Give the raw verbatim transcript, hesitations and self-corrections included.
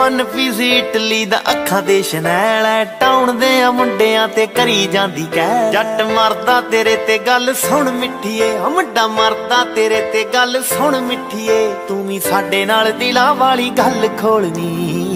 One piece Italy दा अखां दे Chanel है, टाउन दे मुंडियां ते करी जांदी कह। जट मरदा तेरे ते गल सुन मिठीए, मुंडा मरदा तेरे ते गल सुन मिठीए, तू भी साडे नाल दिलां वाली गल खोलनी।